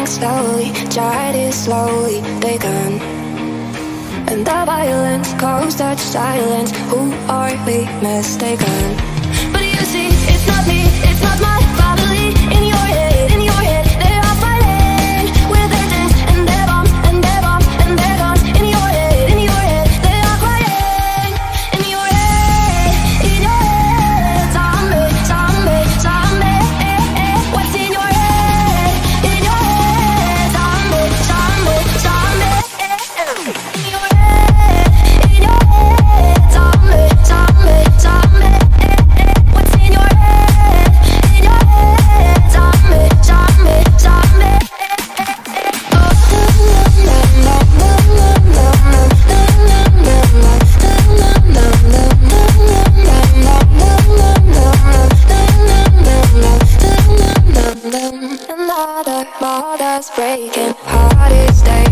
falling slowly, try to slowly, they can. And the violence calls such silence. Who are we mistaken? But you see, it's not me, it's not my family. In your head, they are fighting with their tanks and their bombs and their bombs and their guns. In your head, they are crying. In your head, zombie, zombie, zombie. What's in your head? In your head, zombie, zombie, zombie. In your head, zombie, zombie, zombie. What's in your head? In your head, zombie, zombie, zombie. Another ball that's breaking, heart is staying.